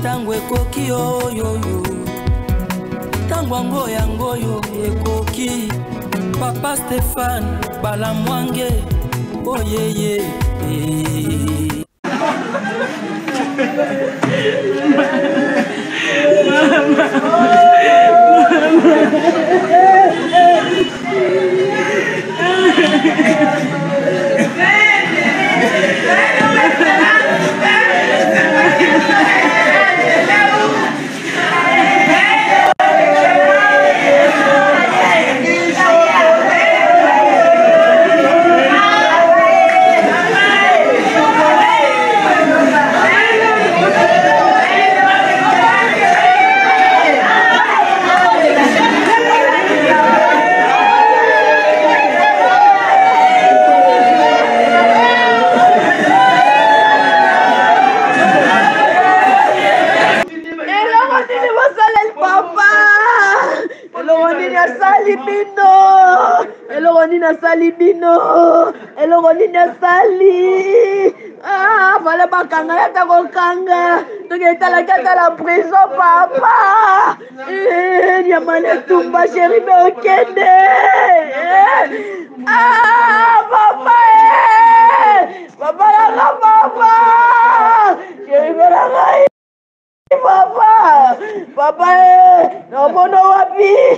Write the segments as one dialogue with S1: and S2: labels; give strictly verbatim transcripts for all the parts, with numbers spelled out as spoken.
S1: tango ekoki oyoyo tango yango yango yo ekoki Papa Stéphane Balamwange oyeye
S2: Salibino, Elonina Sali, ah, voilà ma kanga, ta kanga, tu es à la carte à la prison, papa. Il y a mal tout ma chérie, mais au Kende. Ah, papa, papa, la papa, chérie, mais la papa, papa, non, mon wapi,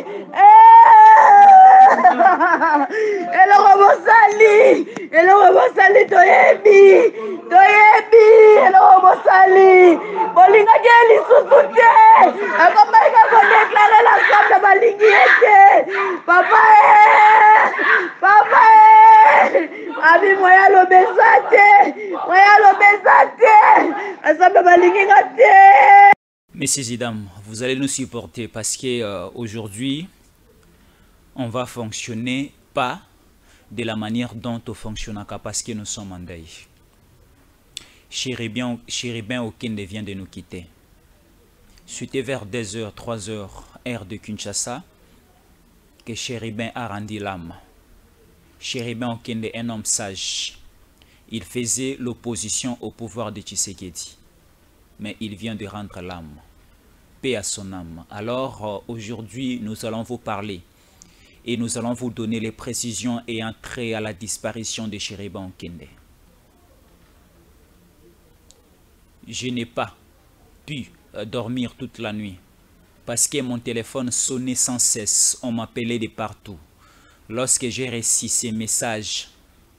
S2: elle a sali, elle a sali, toyebi, toyebi, elle a sali, bolinga geli sousouté, elle a déclaré la somme de Balingiete, papa, papa, abi moya lo besate, moya lo besate, la somme de Balingiete.
S3: Messieurs et dames, vous allez nous supporter parce que euh, aujourd'hui, on va fonctionner pas de la manière dont on fonctionne parce que nous sommes en deuil. Chéribin Okende vient de nous quitter. C'était vers deux heures, trois heures, heure de Kinshasa, que Chéribin a rendu l'âme. Chéribin Okende est un homme sage. Il faisait l'opposition au pouvoir de Tshisekedi. Mais il vient de rendre l'âme. Paix à son âme. Alors, euh, aujourd'hui, nous allons vous parler et nous allons vous donner les précisions et entrer à la disparition de Chéribin Okende. Je n'ai pas pu euh, dormir toute la nuit parce que mon téléphone sonnait sans cesse. On m'appelait de partout. Lorsque j'ai reçu ces messages,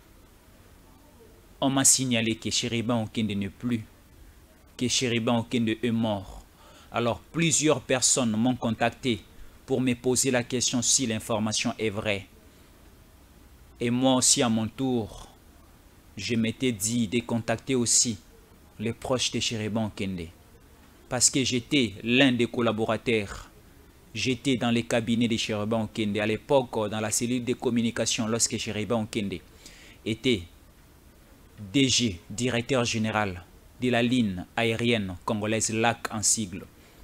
S3: on m'a signalé que Chéribin Okende n'est plus, que Chéribin Okende est mort. Alors plusieurs personnes m'ont contacté pour me poser la question si l'information est vraie. Et moi aussi à mon tour, je m'étais dit de contacter aussi les proches de Chéribin Okende. Parce que j'étais l'un des collaborateurs. J'étais dans les cabinets de Chéribin Okende. À l'époque, dans la cellule de communication, lorsque Chéribin Okende était D G, directeur général de la ligne aérienne congolaise L A C en sigle.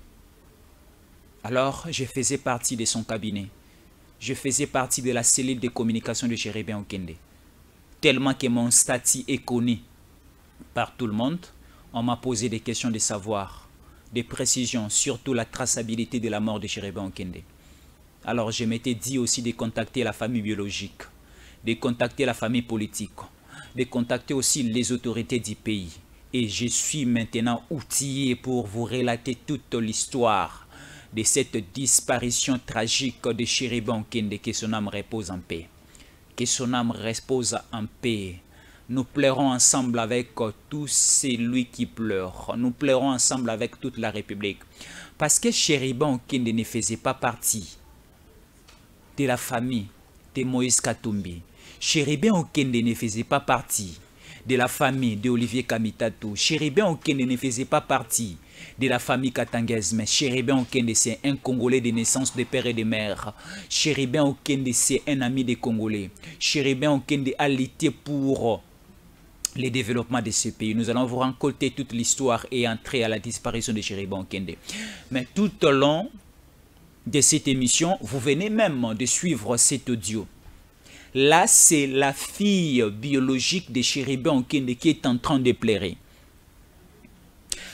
S3: Alors, je faisais partie de son cabinet. Je faisais partie de la cellule de communication de Chéribin Okende. Tellement que mon statut est connu par tout le monde, on m'a posé des questions de savoir, des précisions, surtout la traçabilité de la mort de Chéribin Okende. Alors, je m'étais dit aussi de contacter la famille biologique, de contacter la famille politique, de contacter aussi les autorités du pays. Et je suis maintenant outillé pour vous relater toute l'histoire de cette disparition tragique de Chéribin Okende, que son âme repose en paix. Que son âme repose en paix. Nous pleurons ensemble avec tous celui qui pleure. Nous pleurons ensemble avec toute la République. Parce que Chéribin Okende ne faisait pas partie de la famille de Moïse Katumbi. Chéribin Okende ne faisait pas partie de la famille de Olivier Kamitatou. Chéribin Okende ne faisait pas partie de la famille katangaise, mais Chéribin Okende c'est un Congolais de naissance de père et de mère. Chéribin Okende c'est un ami des Congolais. Chéribin Okende a lutté pour le développement de ce pays. Nous allons vous raconter toute l'histoire et entrer à la disparition de Chéribin Okende. Mais tout au long de cette émission, vous venez même de suivre cet audio. Là, c'est la fille biologique de Chéribin Okende qui est en train de pleurer.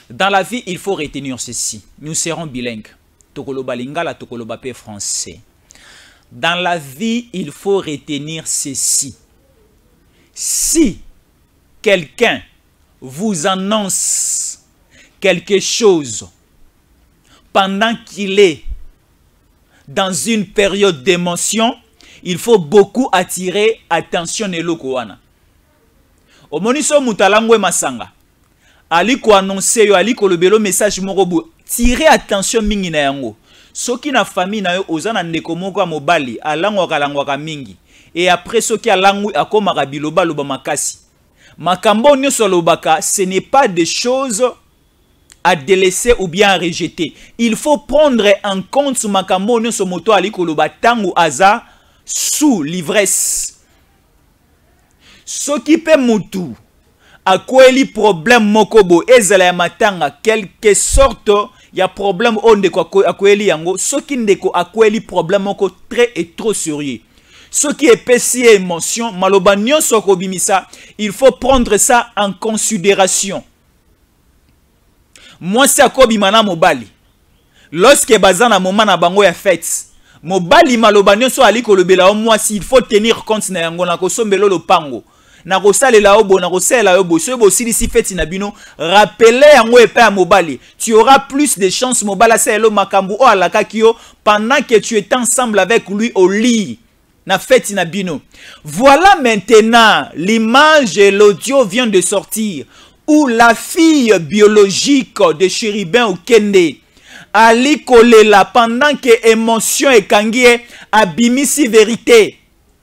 S3: Dans la vie, il faut retenir ceci. Nous serons bilingues. Tokoloba lingala, tokoloba pe français. Dans la vie, il faut retenir ceci. Si quelqu'un vous annonce quelque chose pendant qu'il est dans une période d'émotion, il faut beaucoup attirer attention de l'okoana. Au moniso mutalangwe masanga. Ali ko annoncer yo, ali ko lobelo message morobo. Tirez attention mingi na yango. Soki na famille na yo ozana ndeko moko mobali alangwa kalangwa mingi. Et après soki alangwi akoma biloba loba makasi. Makambo nyoso lobaka, ce n'est pas des choses à délaisser ou bien à rejeter. Il faut prendre en compte makambo nyoso moto ali ko loba tangu aza sous l'ivresse. Soki pe mutu akweli problème mokobo ezala ya matanga quelque sorte ya problème onde ko akweli yango soki ndeko akweli problème moko très et trop sérieux. Soki epesi émotion maloba nyonso ko bimisa, il faut prendre ça en considération. Moi c'est akobimana mobali. Lorsque bazana moment na bango ya fête, mobali maloba nyonso ali ko lobela moi s'il faut tenir compte na yango na ko sombelo lopango. Na kosale la obo, na kosale la obo, so bo sili si feti na bino, rappelez yango epa ya mobali. Tu auras plus de chances mobala sa elo makambu o alaka kyo pendant que tu es ensemble avec lui au lit. Na feti na bino. Voilà maintenant l'image et l'audio vient de sortir où la fille biologique de Chérubin Okende Ali kolela pendant que émotion et kangie abimisi vérité.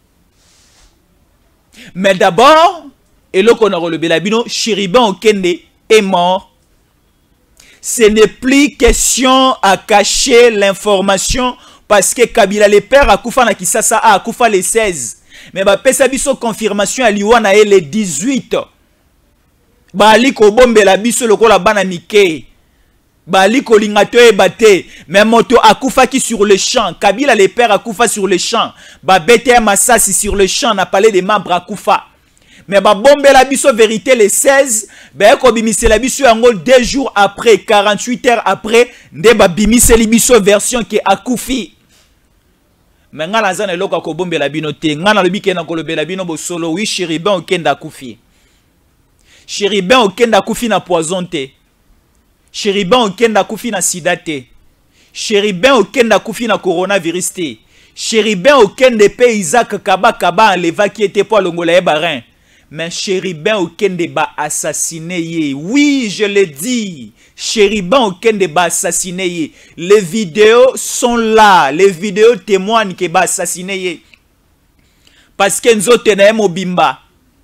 S3: Mais d'abord, et là qu'on a relevé la bino, Chérubin Okende est mort. Ce n'est plus question à cacher l'information parce que Kabila le père a koufa na Kisasa a koufa le seize. Mais bah pesa biso confirmation à Liwana et le dix-huit. Bah ali ko bombe la biso lokola bana mike. Bah ali ko lingato e bate. Mais moto a koufa qui sur le champ. Kabila le père a koufa sur le champ. Bah bete Massasi sur le champ n'a parlé des membres à koufa. Mais bah bombe la biso vérité le seize. Bah ko bimise la biso yango deux jours après, quarante-huit heures après, nde ba bimise la biso version qui a koufi. Mais nga la zane loka ko bombe la bino te. Nga na lobi ke na ko lobe la bino bo solo. Oui, Chérubin Okende koufi. Chérubin Okende koufi na poison te. Chérubin Okende koufi na sida te. Chérubin Okende koufi na coronavirus te. Chérubin Okende pe Isaac Kaba Kaba enleva qui était pour longola e barin. Mais Chérubin Okende ba assassiné ye. Oui, je le dis. Chérubin Okende ba assassiné ye. Les vidéos sont là. Les vidéos témoignent que ba assassiné ye. Parce que nous avons mobimba.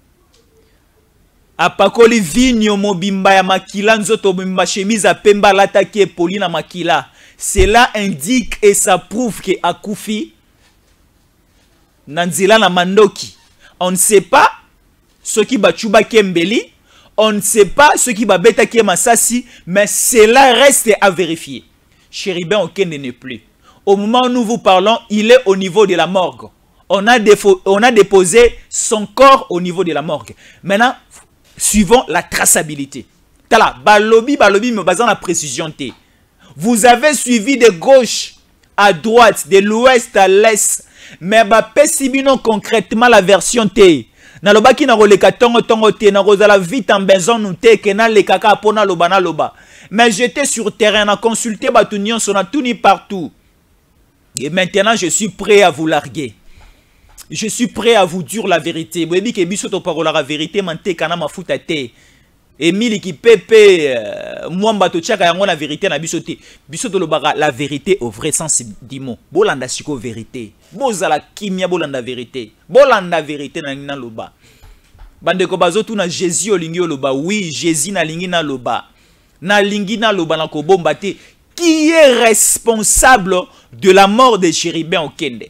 S3: Apakoli vigno mobimba ya makila nzoto mobimba chemise a pemba l'attaque Paulina makila. Cela indique et ça prouve que akufi nanzila na mandoki. On ne sait pas ce qui bachuba kembeli, on ne sait pas ce qui va beta qui Massasi, mais cela reste à vérifier. Chérubin Okende n'est plus. Au moment où nous vous parlons, il est au niveau de la morgue. On a, on a déposé son corps au niveau de la morgue. Maintenant, suivons la traçabilité. Tala, balobi, balobi, me basant la précision T. Vous avez suivi de gauche à droite, de l'ouest à l'est, mais bah pessimino concrètement la version T. Nalobaki na roleka tongo tongo te na rozala vite en besoin nous te que na le kaka pona loba na loba. Mais j'étais sur terrain à consulter batunion son a tout ni partout. Et maintenant je suis prêt à vous larguer. Je suis prêt à vous dire la vérité. Vous que biso to parola la vérité mante kana mafuta te. Emile qui pepe moi mbato chaka yango la vérité na biso te. Biso to lobara la vérité au vrai sens du mot. Bolanda siko vérité. Bozala kimia bolanda vérité. Bolanda vérité na ngina loba. Bande ko bazo tu na Jésus olingi loba. Oui, Jésus na lingi na loba. Na lingi na loba na ko bomba te. Qui est responsable de la mort de Chérubin Okende?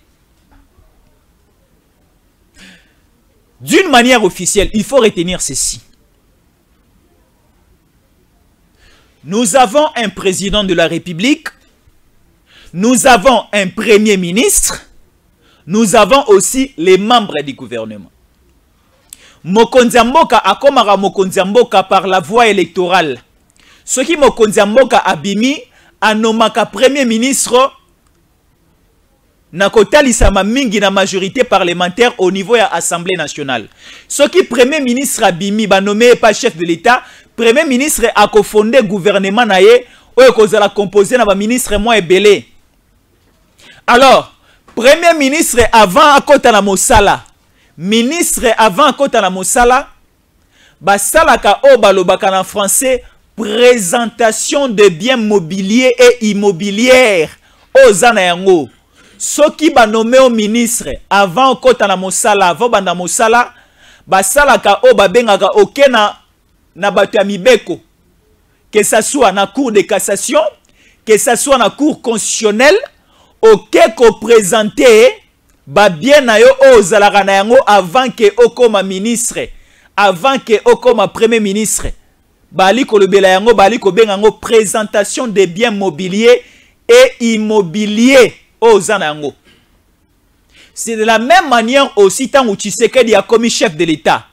S3: D'une manière officielle, il faut retenir ceci. Nous avons un président de la République, nous avons un premier ministre, nous avons aussi les membres du gouvernement. Mokonzi Mboka akomara Mokonzi Mboka par la voie électorale. Ce qui mokonzi ya mboka abimi anomaka premier ministre na kotalisama mingi na majorité parlementaire au niveau ya Assemblée nationale. Ce qui premier ministre abimi ba nommé pas chef de l'État, premier ministre a cofondé gouvernement na ye oyo kozala composé na ba ministre moi ebele. Alors, premier ministre avant akota na mosala, ministre avant akota na mosala, ba salaka o balobaka na français présentation de biens mobiliers et immobilières aux anayango. Ce qui ba nommé au ministre avant kota na mosala, avant banda mosala, ba salaka o ba bengaka okena na bato ya mibeko, que ça soit na cour de cassation, que ça soit na cour constitutionnelle, ok ko présenter ba bien na yo ozalaka na yango avant que okoma ministre, avant que okoma premier ministre. Bali ko lobela yango bali ko benga yango présentation des biens mobiliers et immobiliers aux anango. C'est de la même manière aussi Tangu Tshisekedi a commis chef de l'État.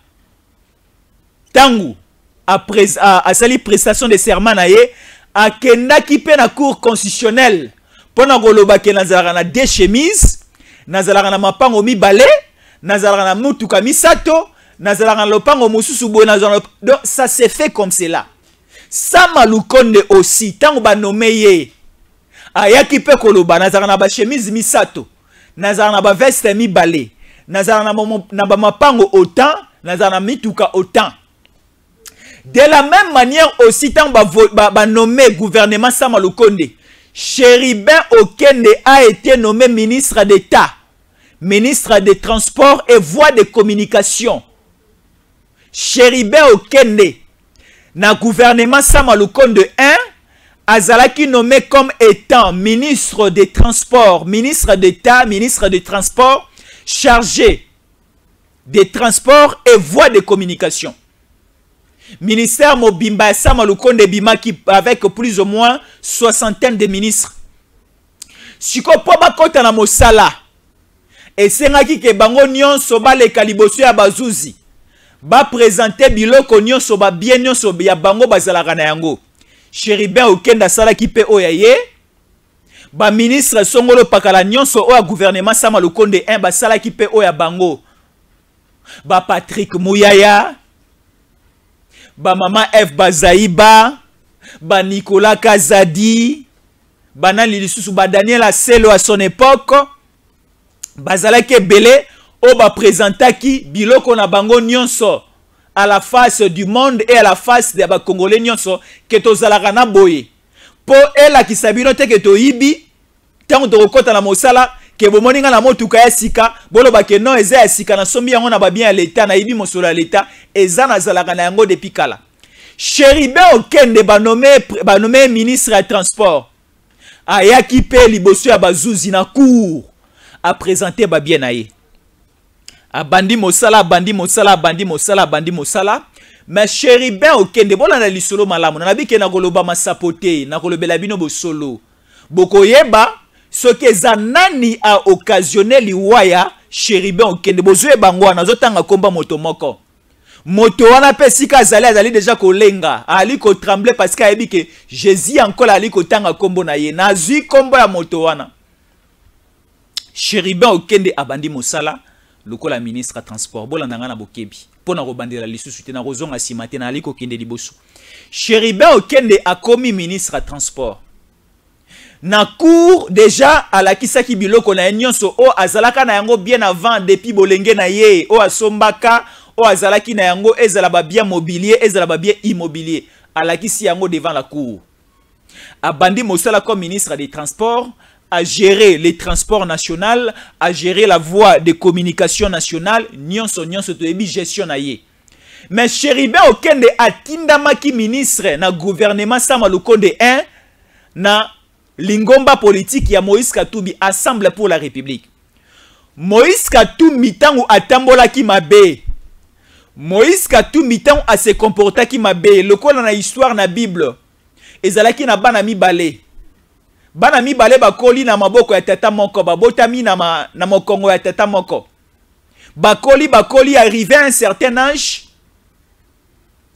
S3: Tangu après à sali prestation de serment na ye a kenda ki pe na cour constitutionnelle pona goloba ke nazalaka na deux chemises, nazalaka na mapango mibale, nazalaka na mutuka misato, nazalaka na lopango mususu boye nazalaka. Donc ça s'est fait comme cela. Sama Lukonde aussi tangu ba nommé ye ayaki pe koloba nazalaka na ba chemise misato, nazalaka na ba veste mibale, nazalaka na ba mapango autant, nazalaka na mituka autant. De la même manière aussi tant ba, ba, ba nommé gouvernement Sama Lukonde, Chéribin Okende a été nommé ministre d'État, ministre des Transports et Voies de Communication. Chéribin Okende na gouvernement Sama Lukonde un azalaki nommé comme étant ministre des Transports, ministre d'État, ministre des Transports, chargé des Transports et Voies de Communication. Ministère Mobimba Sama Lukonde bimaki avec plus ou moins soixantaine de ministres. Siko po bakota na mosala esengaki ke bango nyonso baleka liboso ya bazuzi ba présenter biloko nyonso ba bien nyonso ya bango bazalaka na yango. Chéribin Okende salaki pe oyaye ba ministre songolo pakala nyonso o gouvernement Sama Lukonde un ba salaki pe oya bango. Ba Patrick Mouyaya, ba Mama F Bazaïba, ba Nicolas Kazadi, ba Nali Lisusu, ba Daniel Aselo à son époque, bazalaki belé o ba présentaki biloko na bango nyonso à la face du monde et à la face de ba Congolais nyonso que tozalaka na boye. Po ela kisabino te ke to yibi tango to kota na mosala ke bomoninga na motuka ya sika bolo ba ke non eza ya sika na sombi yango na ba bien ya l'état na yibi mosolo ya l'état eza na zalaka na yango depuis kala. Chéribin Okende ba nommé ba nommé ministre ya transport ayaki pe liboso ya bazuzi na cour a présenter ba bien na ye. Abandi mosala bandi mosala bandi mosala bandi mosala. Mais Chéribin Okende bola na lisolo malamu na bike na koloba masapote na kolobela bino bosolo bokoyeba ce que zanani a occasionné liwaya Chéribin Okende bozwe bango na zotanga komba moto moko moto wana pe sika azali azali déjà kolenga ali ko trembler parce que ayebi que Jésus encore ali ko tanga kombo na ye na zui kombo ya moto wana. Chéribin Okende abandi mosala lokola ministre à transport bolanda na bokebi pona ko bandela lisusu te na kozonga simate na ali ko kende liboso. Chéribin Okende a commis ministre à transport na cour déjà à la kisaki biloko na nyonso o azalaka na yango bien avant depuis bolenge na ye o asombaka o azalaki na yango ezala ba bien mobilier ezala ba bien immobilier à la kisi yango devant la cour. Abandi mosala comme ministre des transports à gérer les transports nationaux, à gérer la voie de communication nationale, nyonso nyonso to ebi gestion na ye. Mais Chéribin Okende atindamaki ministre na gouvernement Sama Lukonde un na lingomba politique ya Moïse Katumbi Assemblée pour la République. Moïse Katumbi tangu atambolaki mabe. Moïse Katumbi tangu a se comportaki mabe. Lokola na histoire na Bible. Ezalaki na bana mibale. Bana mibale bakoli na maboko ya tata moko babotami na ma, na mokongo ya tata moko. Bakoli bakoli arrivé à un certain âge.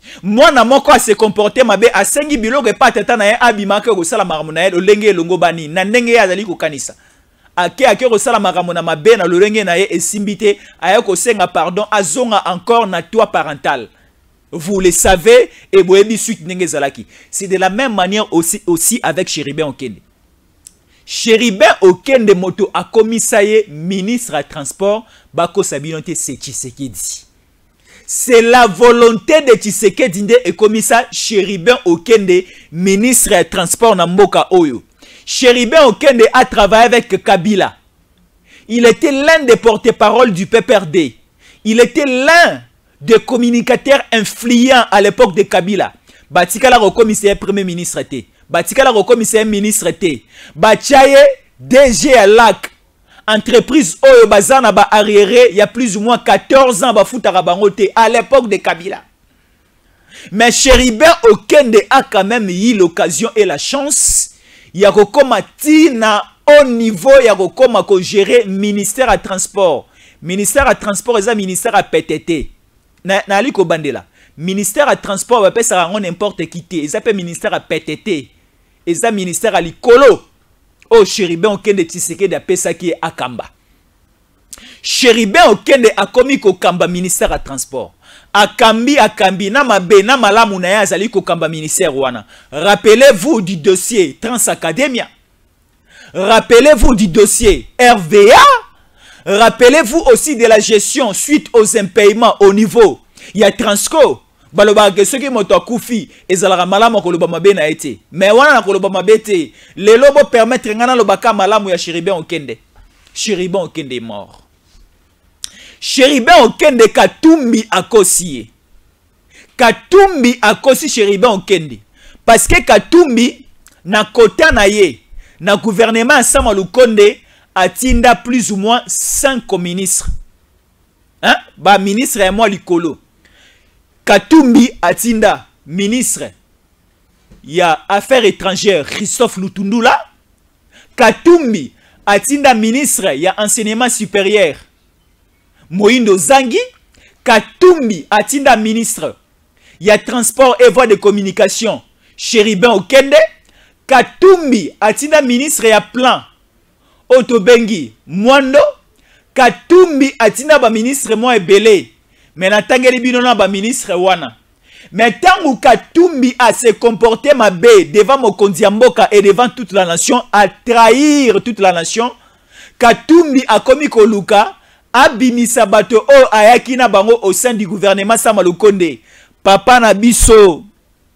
S3: Moi na moko a se comporter mabe asengi biloko pa tata na ye abimaka ko sala makambo na ye olenge longo bani na ndenge azali ko kanisa. Ake ake ko sala makambo na mabe na lolenge na ye esimbite aya ko senga pardon azonga encore na toi parental. Vous le savez et boyebi suite ndenge zalaki. C'est de la même manière aussi aussi avec Chéribin Okende. Chéribin Okende moto a commis ça y ministre à transport bako sabinote c'est Tshisekedi. C'est la volonté de Tshisekedi et commis ça Chéribin Okende ministre à transport na mboka oyo. Chéribin Okende a travaillé avec Kabila. Il était l'un des porte-parole du P P R D. Il était l'un des communicateurs influents à l'époque de Kabila. Batikala commissaire premier ministre était. Batikala commissaire ministre était. Bachaye D G à L A C. Entreprise Oyo Bazana ba arriéré il y a plus ou moins quatorze ans ba futara bangote à l'époque de Kabila. Mais Chéribin Okende a quand même eu l'occasion et la chance ya kokoma tina au niveau ya kokoma ko gérer ministère à transport. Ministère à transport et ministère à P T T. Na na ali ko bandela. Ministère à transport va pas ça n'importe qui té. Ils appellent ministère à P T T. Et ça ministère à likolo. Oh Chéribin Okende Tshisekedi a pesa qui est Akamba. Chéribin Okende a commis ko kamba ministère à transport. Akambi akambi na mabe na malamu na ya azali ko kamba ministère wana. Rappelez-vous du dossier Transacademia. Rappelez-vous du dossier R V A. Rappelez-vous aussi de la gestion suite aux impayements au niveau. Il y a Transco. Baloba que ceux qui m'ont koufi et zalara malamu koloba mabe na été. Mais wana na koloba mabe te. Le lobo permettre ngana lobaka malamu ya Chéribin Okende. Chéribin Okende est mort. Chéribin Okende Katumbi akosi. Katumbi akosi Chéribin Okende. Parce que Katumbi na kota na ye na gouvernement Sama Lukonde atinda plus ou moins cinq ministres. Hein? Ba ministre et moi likolo. Katumbi atinda ministre il y a affaires étrangères Christophe Lutundula. Katumbi atinda ministre il y a enseignement supérieur Moïndo Zangi. Katumbi atinda ministre il y a transport et voies de communication Chéribin Okende. Katumbi atinda ministre il y a plan Otobengi Mwando. Katumbi atinda ba ministre moi ebele. Mais natangeli bino na ba ministre wana. Mais tant Katumbi a se comporté mabe devant Mokonzi Mboka et devant toute la nation, à trahir toute la nation, Katumbi a commis koluka, abimisa bato o ayaki na bango au sein du gouvernement Sama Lukonde. Papa na biso.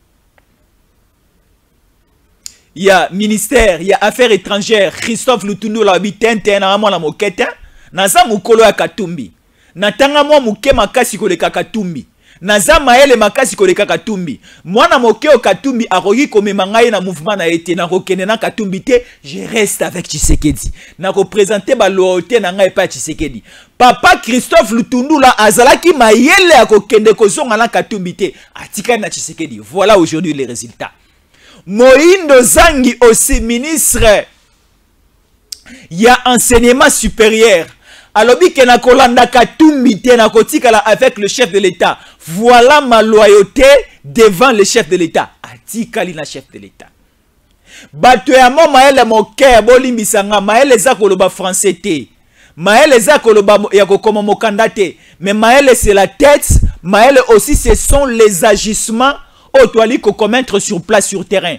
S3: Il y a ministère, il y a affaires étrangères, Christophe Lutundu la bitente na mo la mokete, na za mukolo ya Katumbi. Natanga mwa muke makasi koleka Katumbi. Naza maele makasi koleka Katumbi. Mwana moke o Katumbi akoki komema ngai na mouvement na ete na kokene na Katumbi te, je reste avec Tshisekedi. Na représenter ba loyauté na ngai pa Tshisekedi. Papa Christophe Lutundu la azalaki mayele akokende kozonga na Katumbi te, atika na Tshisekedi. Voilà aujourd'hui les résultats. Moïndo Zangi aussi ministre. Il y a enseignement supérieur. Alobi ke na kolanda Katumbi te na kotikala avec le chef de l'État. Voilà ma loyauté devant le chef de l'État. Atikali na chef de l'État. Bato ya mo maele moke bolimbisa nga maele za koloba français te. Maele za koloba ya kokoma mokanda te. Mais maele c'est la tête, maele aussi ce sont les agissements autoali ko commettre sur place sur terrain.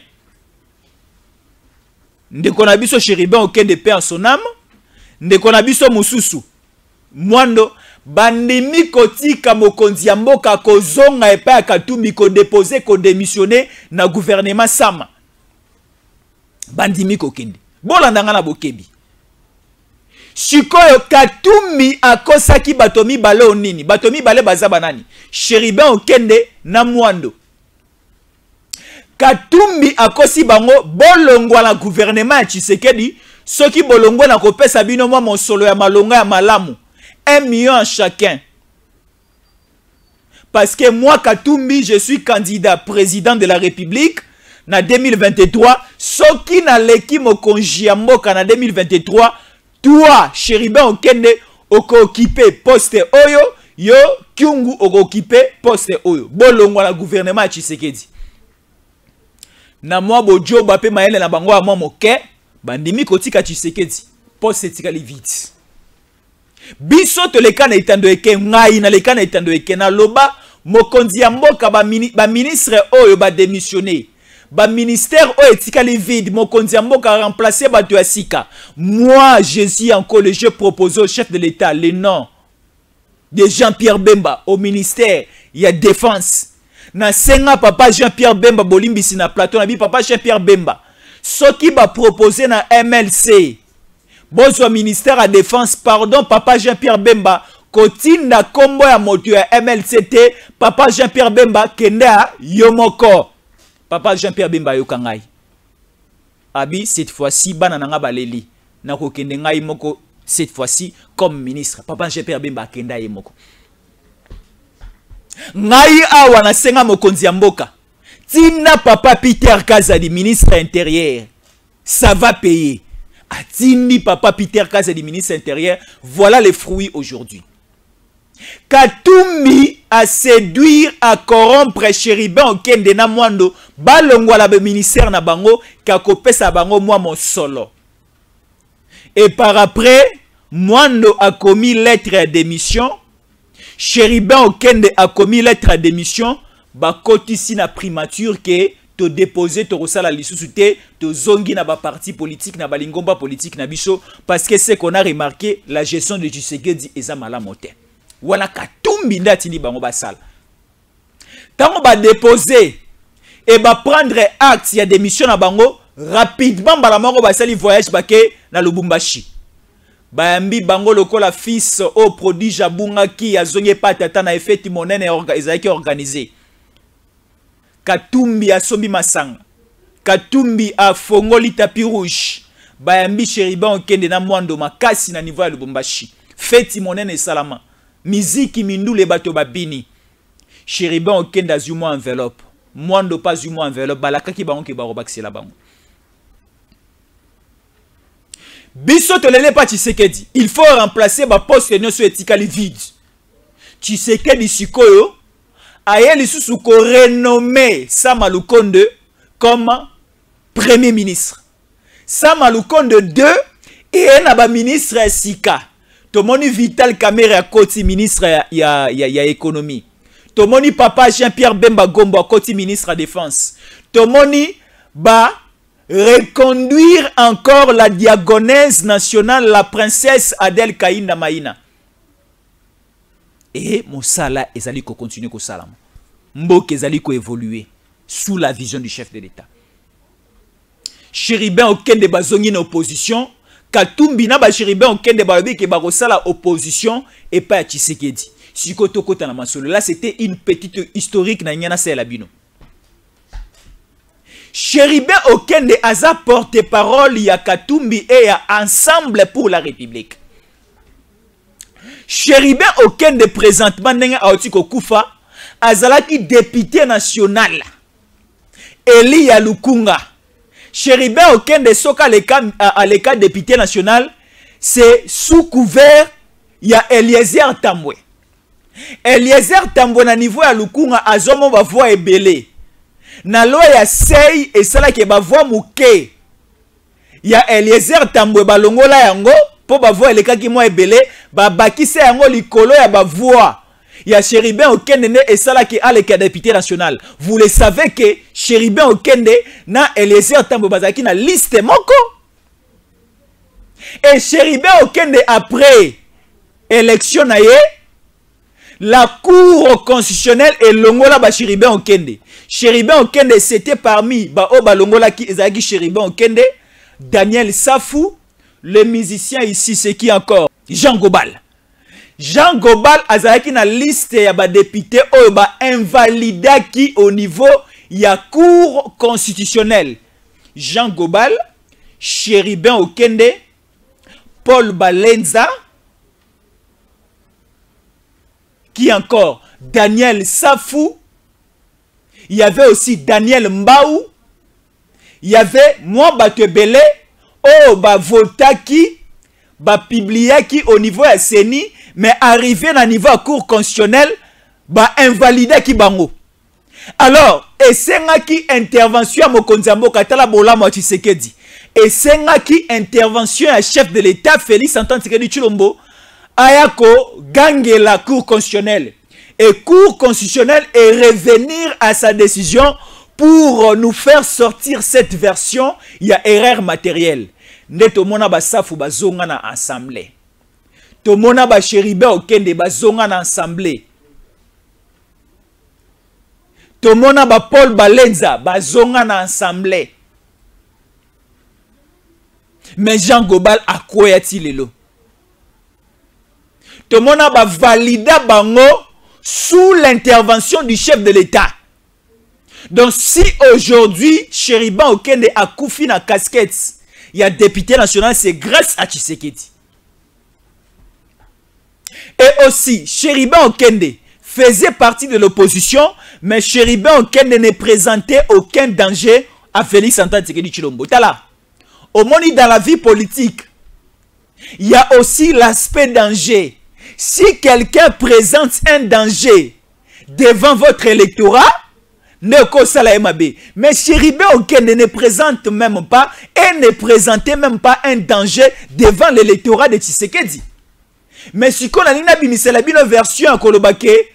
S3: Ndeko na biso Chéribin Okende paix en son âme. Ndeko na biso mususu Mwando bandimi kotika Mokonzi ya Mboka kozonga epa ya Katumbi ko déposer ko démissionner na gouvernement Sama. Bandimi kokende. Bolandanga na bokebi. Sikoyo Katumbi akosaki batomi bale onini. Batomi bale baza banani. Chéribin Okende na Mwando. Katumbi akosi bango bolongwa na gouvernement ya Tshisekedi. Ceux qui bolongwe na kopesa bino mwa mosolo ya malonga ya malamu. Un million à chacun. Parce que moi, Katumbi, je suis candidat président de la République na deux mille vingt-trois. Ceux qui na leki mokonji ya mboka na deux mille vingt-trois. Toi, Chéribin Okende, oko occupé poste oyo. yo Kyungu occupé poste oyo bolongwa la gouvernement ya Tshisekedi na mwa bojo bape mayele na bango ya mwa moke bandimi kotika Tshisekedi poste tikali vite biso to leka na itando eke ngai na leka na itando eke na loba mokonzi ya mboka ba, mini, ba ministre oyo ba démissionner ba ministère oyo etikali vide mokonzi ya mboka remplacer bato ya sika. Moi je suis encore le jeu proposé au chef de l'État le nom de Jean-Pierre Bemba au ministère ya défense na senga papa Jean-Pierre Bemba bolimbisi na plateau na bi papa Jean-Pierre Bemba soki ba proposer na M L C bozo ministère à défense pardon papa Jean-Pierre Bemba kotinda kombo ya moto ya M L C T papa Jean-Pierre Bemba kenda yomoko papa Jean-Pierre Bemba yokangai abi cette fois-ci bana nanga baleli na ko kende ngai moko cette fois-ci comme ministre papa Jean-Pierre Bemba kenda yemoko ngai awa na senga mokonzi ya mboka tina papa Peter Kazadi ministre intérieur ça va payer atini papa Peter Kazadi ministre intérieur voilà les fruits aujourd'hui. Katumbi a séduire à corrompre Chéribin Okende na mwando balongwa la ministère na bango kakopesa bango moi mon solo. Et par après mwando a commis lettre de démission Chéribin Okende a commis lettre de démission ba kotisi na primature que to déposer to rosala lisusu te to zongi na ba parti politique na balingomba politique na biso parce que c'est qu'on a remarqué la gestion de Tshisekedi eza malamote. Wala Katumbi ndati ni bango basala. Tango ba déposer et ba prendre acte ya démission na bango rapidement bala moko basali voyage bake na Lubumbashi. Bayambi bango lokola fils au prodige abunga ki azonge pa tata na efeti monene ezaki organisé. Katumbi a sombi masanga. Katumbi a fongoli tapis rouge. Bayambi Chéribin Okende na mwando makasi na niveau ya Lubumbashi. Feti monene salama. Miziki mindule bato babini. Chéribin Okende a zumo enveloppe. Mwando pas zumo enveloppe. Balaka ki bango ki baro baksela bango. Biso tolele pa Tshisekedi. Il faut remplacer ba poste nyonso etikali vide. Tshisekedi sikoyo aye lisusu ko renommé Sama Lukonde comme premier ministre. Sama Lukonde deux et na ba ministre sika. Tomoni Vital Kamerhe a koti ministre ya ya ya, ya économie. Tomoni papa Jean-Pierre Bemba Gombo a koti ministre à défense. Tomoni ba reconduire encore la diagonaise nationale la princesse Adèle Kainda Maïna. Et Moussala ezali ko continuer ko salama. Mboke ezali ko évoluer sous la vision du chef de l'État. Chéribin Okende bazongi na opposition, Katumbi na ba Chéribin Okende balobi ke ba kosala opposition et pas Tshisekedi. Sikoto kota na masolo. Là c'était une petite historique na nyana sela bino. Chéribin Okende aza porte-parole ya Katumbi et ya Ensemble pour la République. Chéribin Okende présentement ndenge aoti ko kufa azalaki député national Eli ya Lukunga. Chéribin Okende soka leka à l'état député national c'est sous couvert ya Eliezer Tambwe. Eliezer Tambwe na niveau ya Lukunga azomo ba voix ebele. Na loi ya sei esala ke ba voix muke. Ya Eliezer Tambwe balongola yango po ba voix elekaki mo ebele ba bakise yango likolo ya ba voix. Ya Chéribin Okende ne esala ke aleka député national. Vous le savez que Chéribin Okende na Eliezer Tambwe bazaki na liste moko. Et Chéribin Okende après élection na ye la cour constitutionnelle et longola ba Chéribin Okende. Chéribin Okende c'était parmi ba o ba longola ki ezaki Chéribin Okende, Daniel Safou, le musicien ici c'est qui encore? Jean Gobal. Jean Gobal azalaki na liste ya ba député o ba invalida ki au niveau ya cour constitutionnelle. Jean Gobal, Chéribin Okende, Paul Balenza, qui encore? Daniel Safou. Il y avait aussi Daniel Mbaou. Il y avait moi Batebele. Oh, bah votaki. Bah publiaki au niveau ya Seni. mais arrivé à niveau à cour constitutionnel, bah invalider qui bango. Alors, et c'est qui intervention à Mokonzambo Katala Bola Mochisekedi. Et c'est qui intervention à chef de l'État Félix Antoine Tshisekedi Tshilombo ayako gangue la cour constitutionnelle. Et cour constitutionnelle est revenir à sa décision pour nous faire sortir cette version. Il y a erreur matérielle. Neto mona basafu bazonga na assemblée. To mona ba Chéribé Okende bazonga na assemblée. To mona ba Paul Balenza bazonga na assemblée. Mais Jean Gobal a quoi y lelo? To mona ba valida bango sous l'intervention du chef de l'État. Donc si aujourd'hui Chéribé Okende a koufi na casquette, il y a député national, c'est grâce à Tshisekedi. Et aussi, Chéribé Okende faisait partie de l'opposition, mais Chéribé Okende ne présentait aucun danger à Félix Antoine Tshisekedi Tshilombo. Tala, au moins dans la vie politique, il y a aussi l'aspect danger. Si quelqu'un présente un danger devant votre électorat, mais Chéribé Okende ne présente même pas et ne présentait même pas un danger devant l'électorat de Tshisekedi. Mais si on a une version à Kolobake,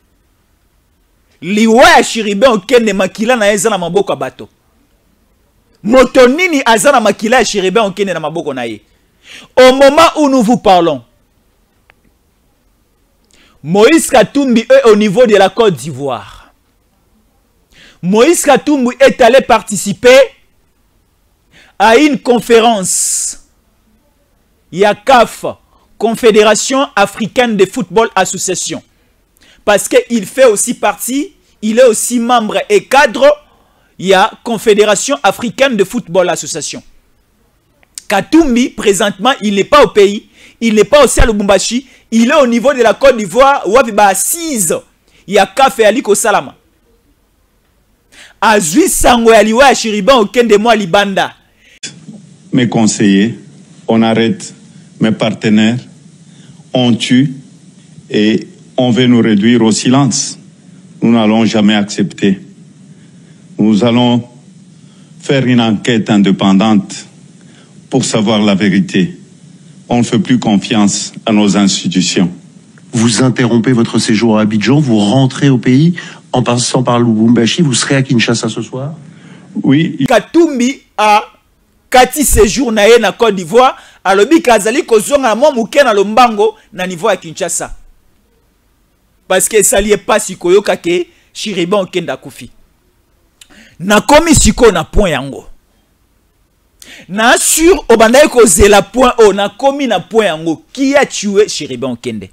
S3: liwa Chéribé Okende makila na eza na maboko bato. Motonini azana makila Chéribé Okende na maboko na ye. Au moment où nous vous parlons, Moïse Katumbi est au niveau de la Côte d'Ivoire. Moïse Katumbi est allé participer à une conférence. Il y a C A F, Confédération Africaine de Football Association. Parce qu'il fait aussi partie, il est aussi membre et cadre, il y a Confédération Africaine de Football Association. Katumbi, présentement, il n'est pas au pays, il n'est pas aussi à Lubumbashi, il est au niveau de la Côte d'Ivoire, où il y a assise. Il y a C A F et Aliko Salama. Azui Sango Aliwa Chéribé Okende moi Libanda.
S4: Mes conseillers, on arrête, mes partenaires, on tue et on veut nous réduire au silence. Nous n'allons jamais accepter. Nous allons faire une enquête indépendante pour savoir la vérité. On ne fait plus confiance à nos institutions.
S5: Vous interrompez votre séjour à Abidjan, vous rentrez au pays en passant par Lubumbashi, vous serez à Kinshasa ce soir?
S4: Oui.
S3: Katumbi a kati séjour na ye na Côte d'Ivoire, alobi kazali kozonga mo muke na lombango na niveau à Kinshasa. Parce que ça lié pas sikoyo kake Chéribé Okende akufi. Na komi siko na point yango. Na sur obanda ko zela point o na komi na point yango qui a tué Chéribé Okende.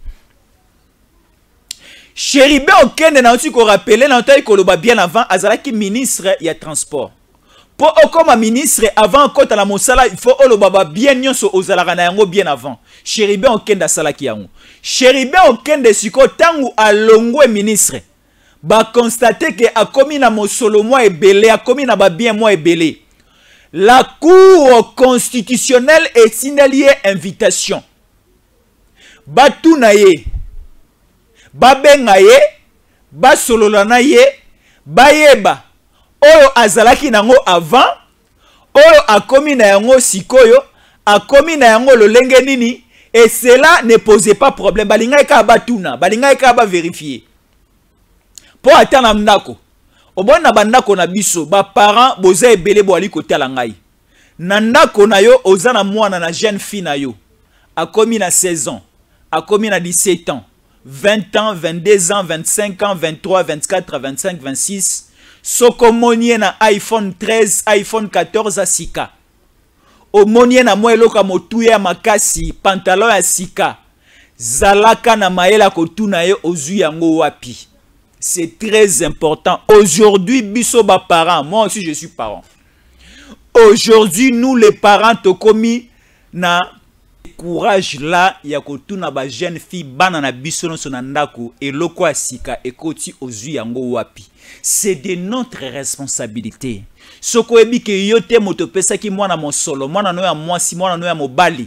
S3: Chéribé Okende na aussi ko rappeler na taille koloba bien avant azalaki ministre ya transport. Pour comme ministre avant kota la mosala il faut olobaba bien nyonso ozalaka na yango bien avant. Chéribé Okende salaki yango. Chéribé Okende siko tangu alongwe ministre. Ba constater que a komi na mosolo moi ebele a komi na ba bien moi ebele. La cour constitutionnelle est signalée invitation. Batu na ye babenga ye, ba sololana ye, ba yeba, oyo azalaki nango avant, oyo akomi na yango sikoyo, akomi na yango lolenge nini, et cela ne posait pas problème. Balinga eka batuna, balinga eka ba vérifier. Pour atteindre ndako, obon na bandako na biso, ba parents boza ebele bo ali kotala ngai. Na ndako na yo ozana mwana na jeune fille na yo, akomi na seize ans, akomi na dix-sept ans. vingt ans, vingt-deux ans, vingt-cinq ans, vingt-trois, vingt-quatre, vingt-cinq, vingt-six. Soko monye na iPhone treize, iPhone quatorze à sika. O monye na moeloka motuye ya makasi, pantalon ya sika. Zalaka na maela kotuna yo ozu yango wapi. C'est très important. Aujourd'hui, biso ba parents, moi aussi je suis parent. Aujourd'hui, nous les parents tokomi na courage là ya kotuna ba jeune fille bana na biso no sonandako eloko asika ekoti ozu yango wapi. C'est de notre responsabilité. Soko ebi ke yote moto pesa ki mwana mosolo mwana no ya mwasi mwana no ya mobali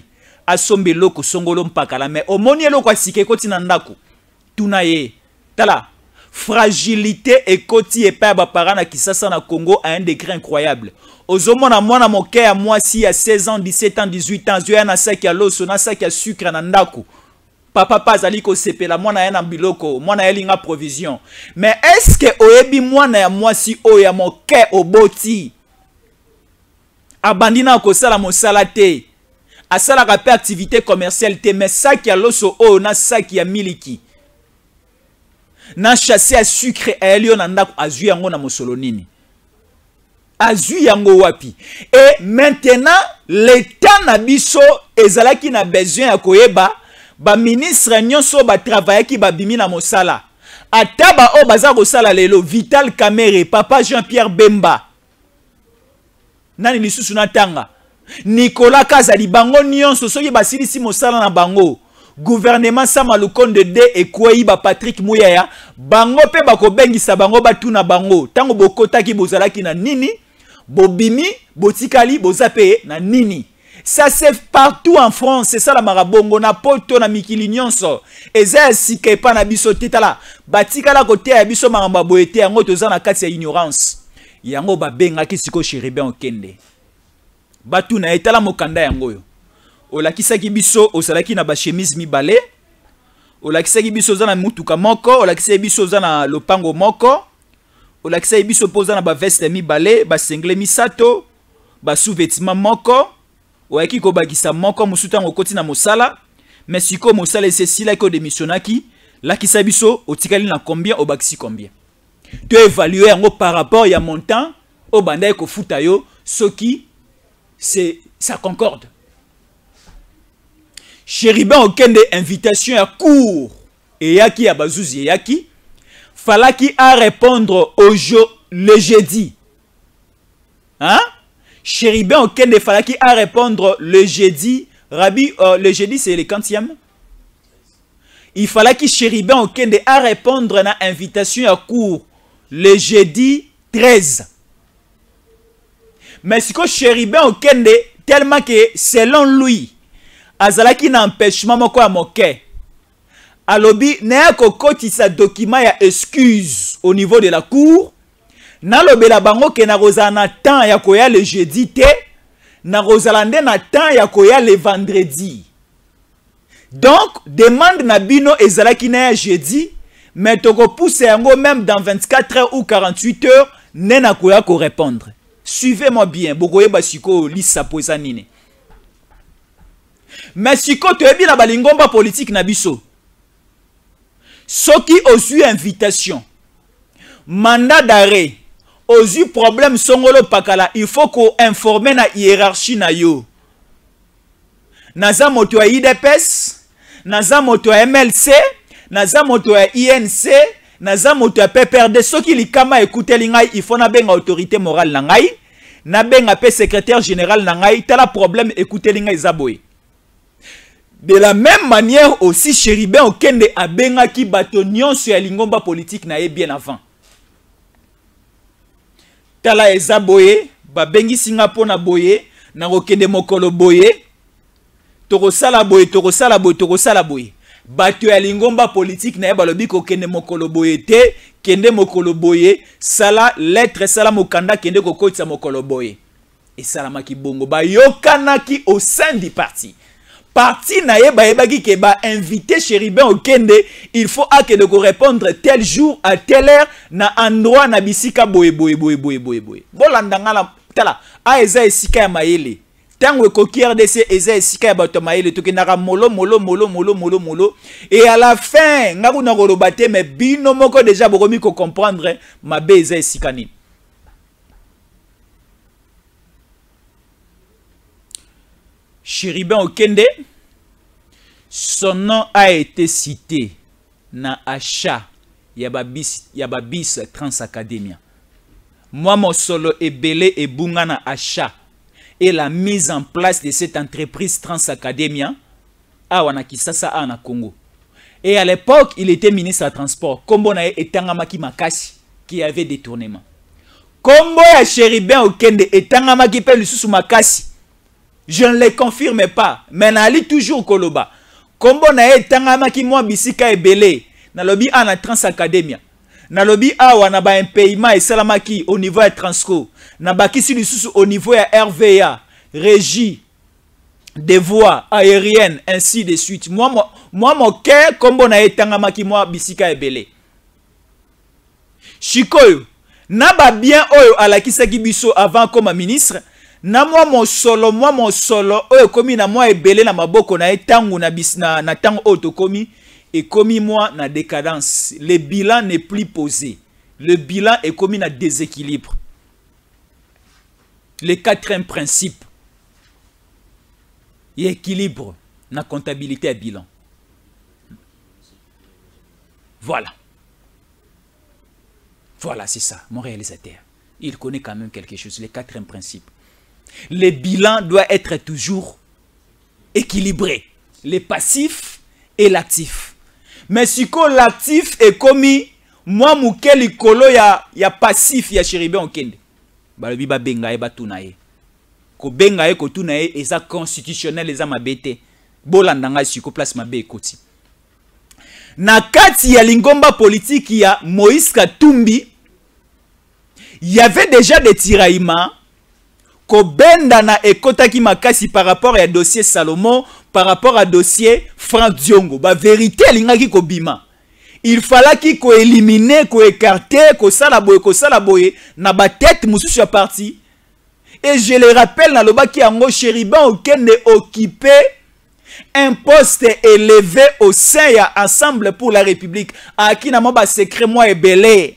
S3: asombe loko songolo mpakala mais omoni eloko asike koti na ndako tuna ye tala fragilité ekoti epa ba parents na Kisasa na Congo à un degré incroyable. Ozomona mwana moke ya mwasi ya seize ans, dix-sept ans, dix-huit ans, zoya na saki ya loso na saki ya sucre na ndako. Papa pas ali ko sepela mwana ya na biloko, mwana ya linga provision. Mais est-ce que oyebi mwana ya mwasi o ya moke oboti? Abandina ko sala mosala te. Asala ka pe activité commerciale te, mais saki ya loso o na saki ya miliki. Na chassé à sucre à elio na ndako azu yango na mosolo nini. Azu yango wapi. Et maintenant l'état na biso ezalaki na besoin ya koyeba ba ministre nyonso ba travailler ki ba bimi na mosala. Ataba o baza ko sala lelo Vital Kamerhe, Papa Jean-Pierre Bemba. Nani lisusu na tanga. Nicolas Kazali bango nyonso soki basilisi mosala na bango. Gouvernement Samalukonde de Ekwei ba Patrick Mouyaya bango pe bako bengisa bango batuna bango tango bokota ki bozalaki na nini bobimi botikali bozape na nini. Ça c'est partout en France, c'est ça la marabongo na poto na mikili nyonso eza sike pa na biso titala batikala kote ya biso maramba boete yango toza na kati ya ignorance yango ba benga ki siko Chéribin Okende batuna etala mokanda yango yo. Olakisaki biso osalaki na ba chemise mibale, olakisaki biso za na mutuka moko, olakisaki biso za na lopango moko, olakisaki biso poza na ba veste mibale, ba sengle misato, ba sous-vêtements moko, oyaki ko bagisa moko musuta ngokoti na mosala, mais siko mosala esesila ko démissionnaki, lakisa biso otikali na combien obakisi combien. Tu évaluer yango par rapport ya montant au bandai ko futa yo, soki c'est ça concorde. Chéribin Okende invitation à court et yaki à bazouzi yaki falaki à répondre au jour le jeudi. Hein? Chéribin Okende falaki à répondre le jeudi. Rabbi, euh, le jeudi c'est le quantième. Il fallait que Chéribin Okende à répondre à l'invitation à court le jeudi treize. Mais ce que Chéribin Okende tellement que selon lui azalaki na empêchement moko ya moke alobi na kokoti sa document ya excuse au niveau de la cour na lobela bango ke na rozala na temps ya koya le jeudi te na rozala nde na temps ya koya le vendredi. Donc demande na bino ezalaki na ya jeudi mais toko pousse yango même dans vingt-quatre heures ou quarante-huit heures ne na koya ko répondre. Suivez-moi bien bokoye basiko lisa poza nini. Mais si tu es bien na lingomba politique na biso, soki osu invitation, mandat d'arrêt, osu problème songolo pakala, il faut qu'on informe na hiérarchie na yo. Naza moto ya I D P S, naza moto ya M L C, naza moto ya I N C, naza moto ya P P R D, soki likama écoute lingai, il faut na benga autorité morale na ngai, na benga pe secrétaire général na ngai, tala problème écoute lingai zaboy. De la même manière aussi, Chéribin Okende a bengaki bato nyonso ya lingomba politique na ye bien avant. Tala eza boye, ba bengi Singapo na boye, na okende mokolo boye, toko sala boye, toko sala boye, toko sala boye. Bato ya lingomba politique na ye balobi ko kende mokolo boye te, kende mokolo boye, sala lettre sala mokanda kende kokotisa mokolo boye. Et salamaki bongo ba yokanaki au sein du parti. Parti na ye ba ebaki ke ba invité Chéribin Okende, il faut ake de ko répondre tel jour à telle heure na endroit na bisika boye boye boye boye boye boye. Bolandanga la tala a eza esika ya mayele. Tango ekoki R D C eza esika ya bato mayele to ke naka molo molo molo molo molo molo et à la fin ngaku na koloba te mais bino moko déjà bokomi ko comprendre mabe eza esika nini. Chéribin Okende, son nom a été cité na achat Yababis, Yababis Trans Academia. Moi, mon solo est belé et bunga na achat et la mise en place de cette entreprise Trans Academia à Wanakisasa à na Congo. Et à l'époque, il était ministre des Transports. Kombo na e Tangamaki Makasi qui avait détournement. Kombo ya Chéribin Okende et Tangamaki pe Lisusu Makasi. Je ne les confirme pas. Mais nali toujours koloba. Kombo na e tangama ki mwa bisika ebele. Na lobi a na Trans Academia. Na lobi a wana ba un paiement et salamaki au niveau de Transco. Na bakisi lisusu au niveau de R V A. Régie des voies aériennes, ainsi de suite. Moi, moi, moi mon cœur, kombo na e tangama ki mwa bisika ebele. Chikoyo. Na ba bien oyo alakisa ki biso avant comme ministre. Na moi mon solo, moi mon solo, oyo komi na moi ebele na maboko na etangu na bis na na tango oto komi et komi moi na décadence. Le bilan n'est plus posé. Le bilan est commis na déséquilibre. Le quatrième principe, équilibre na comptabilité à bilan. Voilà. Voilà, c'est ça, mon réalisateur. Il connaît quand même quelque chose, le quatrième principe. Le bilan doit être toujours équilibré. Les passifs et l'actif. Mais si l'actif est commis, moi, mouké likolo ya ya passif ya Chéribin Okende. Balobi ba benga e ba tunaye. Ko benga e ko tunaye eza constitutionnel eza mabete. Bolandanga siko place mabe ekoti. Na kati ya lingomba politique ya Moïse Katumbi, il y avait déjà des tiraillements. Ko benda na ekotaki makasi par rapport à dossier Salomon, par rapport à dossier Franck Diongo. Ba vérité lingaki ko bima. Il fallait qu'il ko éliminer, ko écarter, ko salaboye, ko salaboye na ba tête mususu ya parti. Et je le rappelle na loba ki yango Chéribin Okende occupé un poste élevé au sein ya Ensemble pour la République. A qui na mo ba secret moi ebele.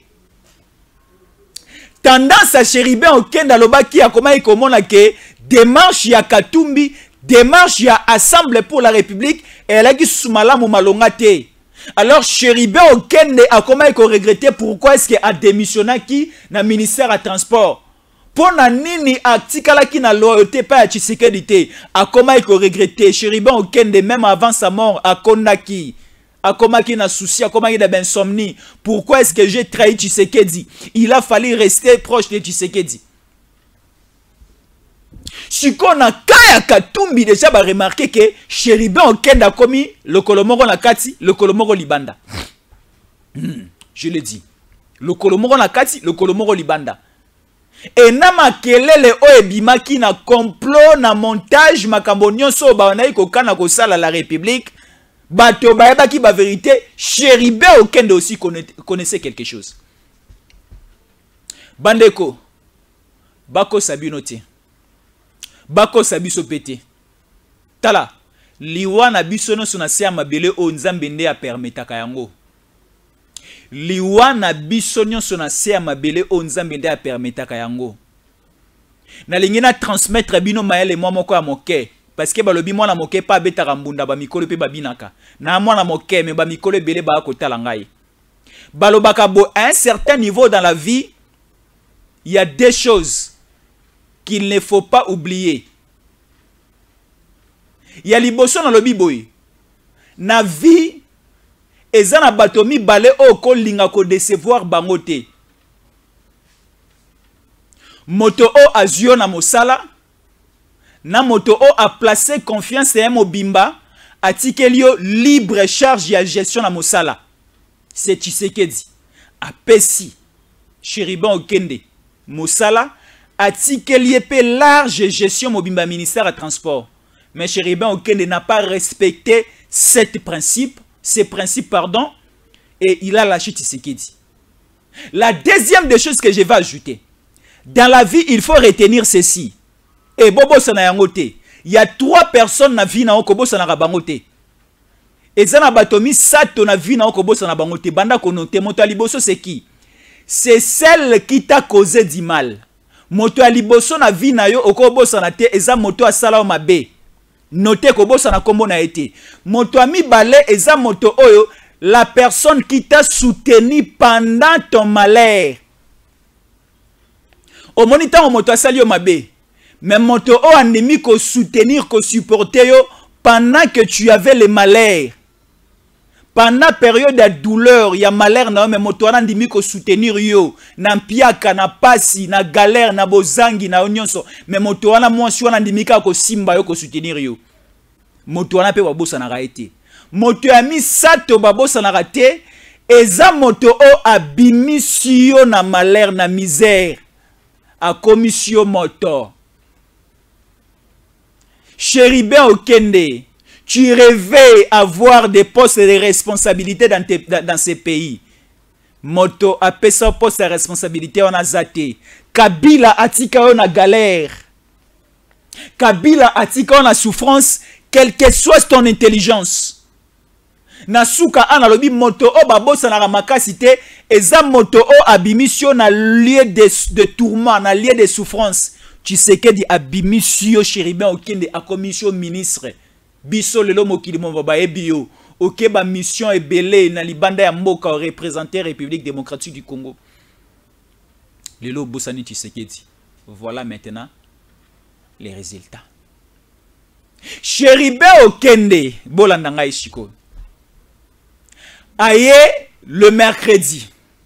S3: Tendance à Chéribin Okende loba ki a comment il komona ke démarche ya Katumbi, démarche ya Assemblée pour la République et elle a qui soumala mo malonga te. Alors Chéribin Okende a comment il regretté pourquoi est-ce qu'il a démissionné qui na ministère à transport. Pour na nini atikala ki na loyauté pas à Tshisekedi te. A comment il regretté Chéribin Okende même avant sa mort a Kondaki. A comment qui n'a souci, a comment il a d'insomnie. Pourquoi est-ce que j'ai trahi Tshisekedi? Il a fallu rester proche de Tshisekedi. Si qu'on a Kaya Katumbi déjà va remarquer que Chéribin Okende a commis le Kolomoro Nakati, le Kolomoro Libanda. Hmm, je l'ai dit. Le Kolomoro Nakati, le Kolomoro Libanda. Et nama kelele oebima ki na complot na montage makambonyon so ba na ikokana ko sala la République. Bato ba ki ba vérité, Chéribin Okende aussi connaissait quelque chose. Bandeko, bako sabinote. Bako sabiso pété. Tala, liwa na biso no sona se mabele o nzambe nde a permetaka yango. Liwa na biso nyonso na se mabele o nzambe nde a permetaka yango. Na lingi na transmettre bino mayele mwa moko ya moke. Parce que balobi mwana moke pa betaka mbunda ba mikolo pe babinaka. Na mwana moke me ba mikolo ebele ba kotala ngai. Balobaka bo à un certain niveau dans la vie, il y a des choses qu'il ne faut pas oublier. Il y a liboso na lobi boy. Na vie ezana batomi balé o ko linga ko décevoir bangote. Moto o azio na mosala. Na moto o a placé confiance en mobimba. Atikelio libre charge ya gestion na mosala. C'est Tshisekedi. A pesi. Chéribin Okende. Mosala. Atikelio pe large gestion mobimba ministère à transport. Mais Chéribin Okende n'a pas respecté cet principe. Ces principes, pardon. Et il a lâché Tshisekedi. La deuxième des choses que je vais ajouter. Dans la vie, il faut retenir ceci. Et bobo sana yangote. Il y a trois personnes na vie na okobo sana rabangote. Et zana batomi sato na vie na okobo sana bangote. Banda konote moto aliboso c'est qui? C'est celle qui t'a causé du mal. Moto aliboso na vie na yo okobo sana te eza moto asala o mabe. Notez kobo sana kombo na été. Moto ami balé eza moto oyo la personne qui t'a soutenu pendant ton malheur. Au moniteur moto asali o mabe. Mais moto o anemi ko soutenir, ko supporter yo pendant que tu avais le malheur. pendant période de douleur, il y a malheur, mais moto wana ndimi ko soutenir yo, na mpiaka, na pasi, na galère, na bozangi, na onyonso, mais moto wana mwasi wana ndimi ka ko simba yo ko soutenir yo. Moto wana pe babosa na raete. Moto ya misato babosa na raete, eza moto o abimisio na malheur, na misère, a commission moto. Chéribin Okende, tu rêvais avoir des postes de responsabilité dans, tes, dans, dans ces pays. Moto a pesa poste de responsabilité on a zaté. Kabila atika on a galère. Kabila atika on a souffrance, quelle que soit ton intelligence. Nasuka ana lobi moto o babosa na makasité, eza moto o abimission na lieu de, de tourment, na lieu de souffrance. Tu sais que dit abimission Chéribin Okende a commission ministre. Biso lelo mokili mo ba ebio. Ok ba mission ebele na libanda ya mboka représenter République démocratique du Congo. Lelo Bosani Tshisekedi. Voilà maintenant les résultats. Chéribin Okende bolandanga ishiko. Aye le mercredi.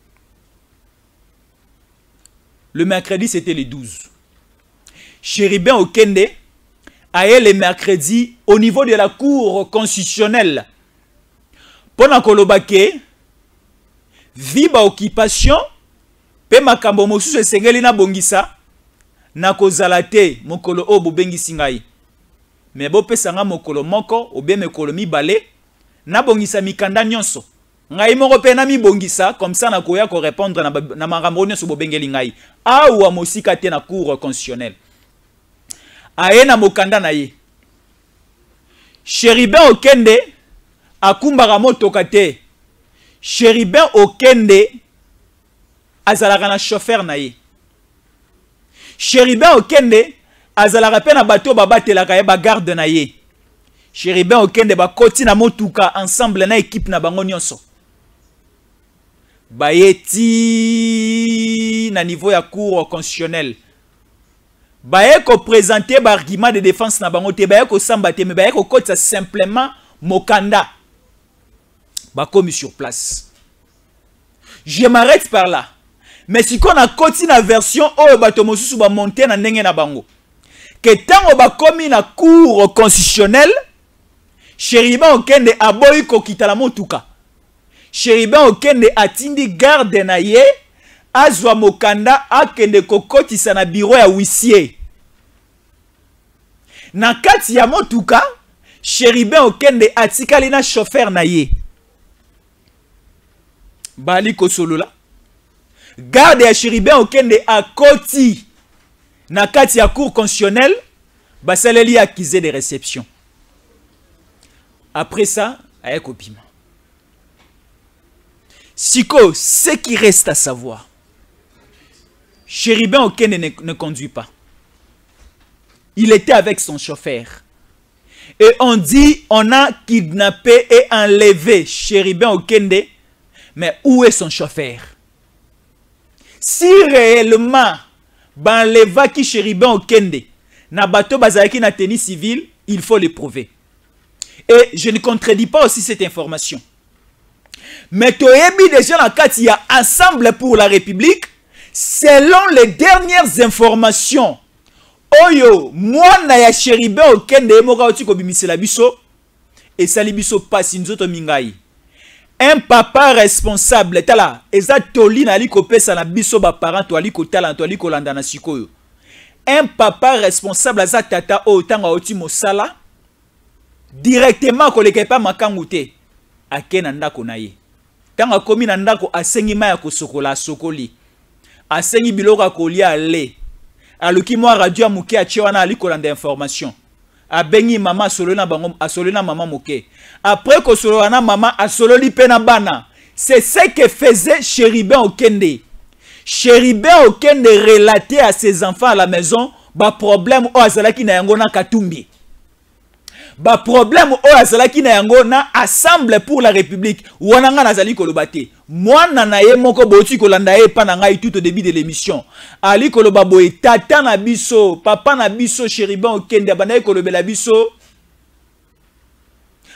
S3: Le mercredi c'était le douze. Chéribin Okende aye le mercredi au niveau de la cour constitutionnelle. Pendant kolobake viba occupation pe makambo mosusu esengeli na bongisa na kozala te mokolo o bobengisi ngai. Me bo pesanga mokolo moko obe mekolo mibale na bongisa mikanda nyonso. Ngai moko pe na mi bongisa comme ça na koya ko répondre na, na makambo nyonso bobengeli ngai. Awa mosika te na cour constitutionnelle. Aye na mokanda na ye. Chéribin Okende akumbaka motoka te. Chéribin Okende azalaka na chauffeur na ye. Chéribin Okende azalaka pe na bato babatelaka ye ba garde na ye. Chéribin Okende bakoti na motuka ensemble na équipe na bango nyonso. Bayeti na niveau ya cour constitutionnelle. Baye ko présenter ba argument de défense na bango te, baye ko samba te, mais baye ko kotsa simplement mokanda. Ba commis sur place. Je m'arrête par là. Mais si qu'on a continué la version oh bato mosusu ba monter na ndenge na bango. Que tango ba commis na cour constitutionnelle, Chéribin Okende aboyi ko kitala motuka. Chéribin Okende atindi garde na ye. Azwa mokanda akende kokotisa na bureau ya huissier. Na kati ya motuka, Chéribin Okende atikali na chauffeur na ye. Bali kosolola. Garde ya Chéribin Okende akoti na kati ya cour constitutionnelle, basaleli accusé de réception. Après ça, aye kopima. Siko, ce qui reste à savoir, Chéribin Okende ne, ne conduit pas. Il était avec son chauffeur. Et on dit, on a kidnappé et enlevé Chéribin Okende. Mais où est son chauffeur? Si réellement, banleva ki Chéribin Okende, na bateau bazaki na tenue civile, il faut le prouver. Et je ne contredis pas aussi cette information. Mais toyebi déjà la carte, il y a Ensemble pour la République. Selon les dernières informations, Oyo, moi na ya Chéribin Okende moka oti ko bimisela biso et sali biso pasi nzoto mingai. Un papa responsable tala eza toli na liko pesa na biso ba parent to aliko tala to aliko landa na sikoyo. Un papa responsable aza tata o tanga oti mosala directement ko leke pa makangu te akena ndako na ye. Tanga komi na ndako asengi ma ya kosokola sokoli. Asengi biloko kolia ale. Aluki moi radio muke a wana ali kolanda information. Abengi mama solo na bango asolo na mama muke. Après ko solo na mama asolo li pena bana. C'est ce que faisait Chéribin Okende. Chéribin Okende relatait à ses enfants à la maison ba problème o azalaki na yango na Katumbi. Ba problème o azalaki na yango na Assemble pour la République. Wananga nazali kolobate. Mwana na ye moko boti kolanda ye pa na ngai tout au début de l'émission. Ali koloba boye tata na biso, papa na biso Chéribin Okende abana kolobela biso.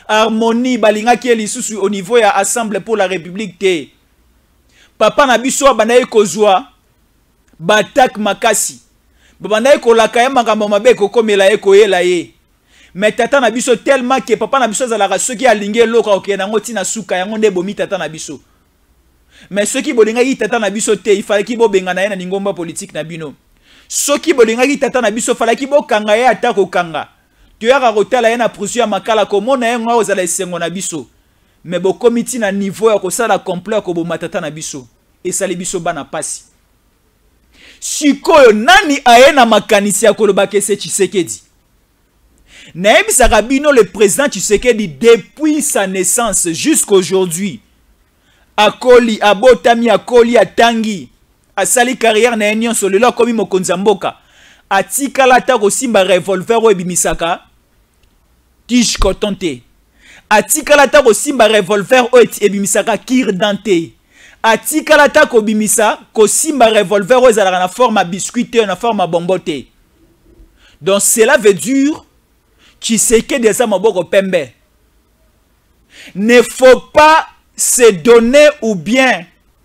S3: harmonie balinga ki lisusu au niveau ya Assemblée pour la République te. Papa na biso banaye kozwa batak makasi. Banaye kolaka ya makambo mabe kokomela ye koyela ye. Mais tata na biso tellement que papa na biso zalaka soki alinge loka okena ngoti na suka yango nde bomi tata na biso. Mais soki bolinga yi tata na biso te, il fallait ki bo benga na ye na ningomba politique na bino. Soki bolinga yi tata na biso fallait ki bo kanga ye atako kanga. Tu yaka kotala ye na procédure makala komona ye ngwa ozala esengo na biso. Mais bo komiti na niveau ya kosala complet ko bo matata na biso. Et sali biso bana pasi. Sikoyo nani aye na makanisi ya koloba kese Tshisekedi. Naebi Sarabino, le président Tshisekedi, depuis sa naissance jusqu'à aujourd'hui, Akoli, Abotami, Akoli, Atangi, Asali carrière na Union Solelo, comme Mokonzamboka, Atikala Tako Simba revolver ou Ebimisaka, Tish Kotonte, Atikala Tako Simba revolver ou Ebimisaka, Kir Dante, Atikala Tako Bimisa, Ko Simba revolver ou Ezala na forme à biscuit, na forme à bombote. Donc cela veut dire Tshisekedi de Samaboko Pembe. Ne faut pas se donner ou bien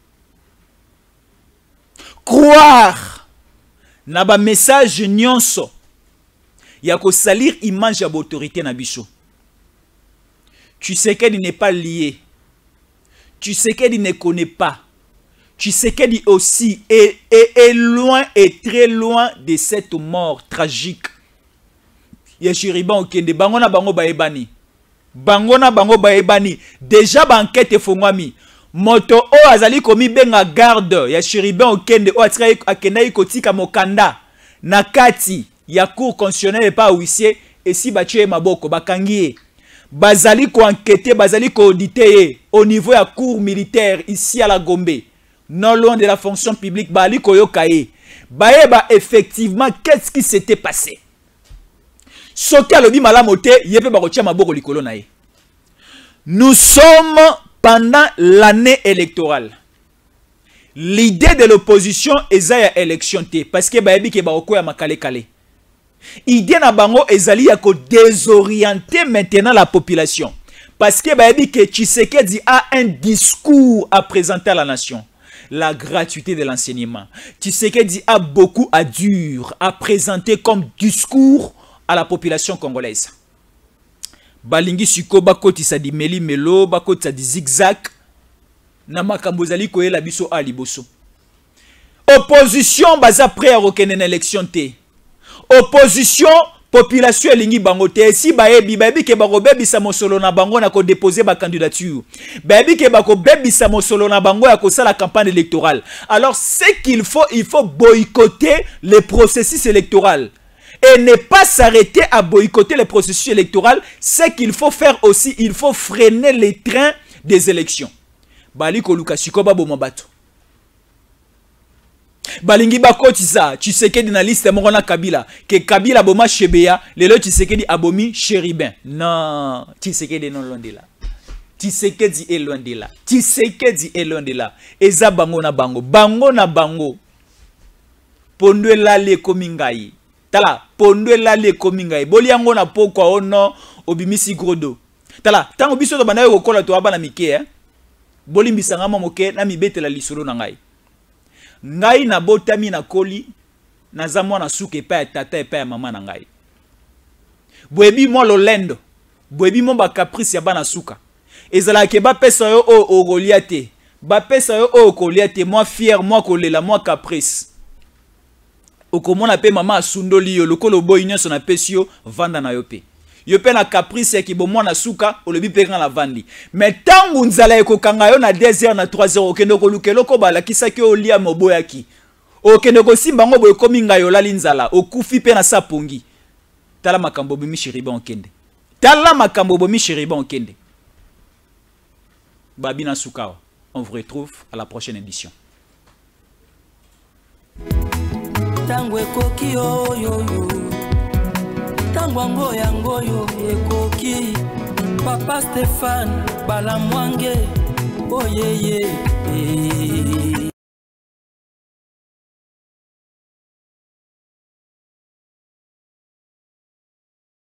S3: croire na ba message nyonso ya ko salir image ya autorité na biso. Tshisekedi n'est pas lié. Tshisekedi ne connaît pas. Tshisekedi aussi est, est, est loin et très loin de cette mort tragique. Yeshiriban okende bango na bango baebani bango na bango baebani déjà ba enquête fongwami moto o azali komi benga garde Yeshiriban okende o atira akenda ikotika mokanda na kati ya cour constitutionnelle pa huissier et si batie maboko bakangi bazali ko enquêter bazali ko auditer au niveau ya cour militaire ici à la Gombe non loin de la fonction publique bali koyoka e baeba effectivement qu'est-ce qui s'était passé. Nous sommes pendant l'année électorale. L'idée de l'opposition est à élection parce que baebi ke baoko ya makale kale. Idée na bango ezali ya ko désorienter maintenant la population parce que baebi ke Tshisekedi a un discours à présenter à la nation. La gratuité de l'enseignement. Tshisekedi a beaucoup à dire à présenter comme discours à la population congolaise. Balingi siko bakoti sa di meli melo, bakoti sa di zigzag. Na makambo zali koye la biso a liboso. Opposition baza prêt à rekene na élection te. Opposition population elingi bango te. Si baebi baebi ke bako bebi sa mosolo na bango na ko déposer ba candidature. Baebi ke bako bebi sa mosolo na bango ya ko sa la campagne électorale. Alors ce qu'il faut, il faut boycotter le processus électoral. Et ne pas s'arrêter à boycotter le processus électoral, c'est qu'il faut faire aussi, il faut freiner les trains des élections. Baliko Lukashiko babo mabato. Balingi bakotisa, Tshisekedi na liste morona Kabila, que Kabila boma Chebeya, lelo Tshisekedi abomi Chéribin. Non, Tshisekedi non loin de là. Tshisekedi est loin de là. Tshisekedi est loin de là. Eza bango na bango, bango na bango. Pondwe la le komingai. Tala, pondwe la le komingai. Boli yango na pokwa ono obimisi grodo. Tala, tango biso to banayo kokola to abana mike eh. Boli mbisanga moke na mibete la lisolo na ngai. Ngai na botami na koli na zamwa na suke pa ya tata e pa ya mama na ngai. Bwebi mo lolendo. Bwebi mo ba caprice ya bana suka. Ezala ke ba pesa yo o o goliate. Ba pesa yo o goliate, moi fier, moi kolela, moi caprice. Okomona pe mama asundoli yo lokolo boy nyonso na pesio vanda na yo pe. Yo pe na caprice ki bo mwana suka olobi pe kan la vandi. Mais tangu nzala ekokanga yo na deux heures na trois heures okende ko lukelo ko bala kisaki olia moboyaki. Okende ko simba ngo boy kominga yo lali nzala okufi pe na sapongi. Tala makambo bomi Chéribin okende. Tala makambo bomi Chéribin okende. Babina Sukawa. On vous retrouve à la prochaine édition.
S1: Tango ekoki yo yo yo Tango ango yango yo ekoki Papa Stéphane Balamwange Oh yeah yeah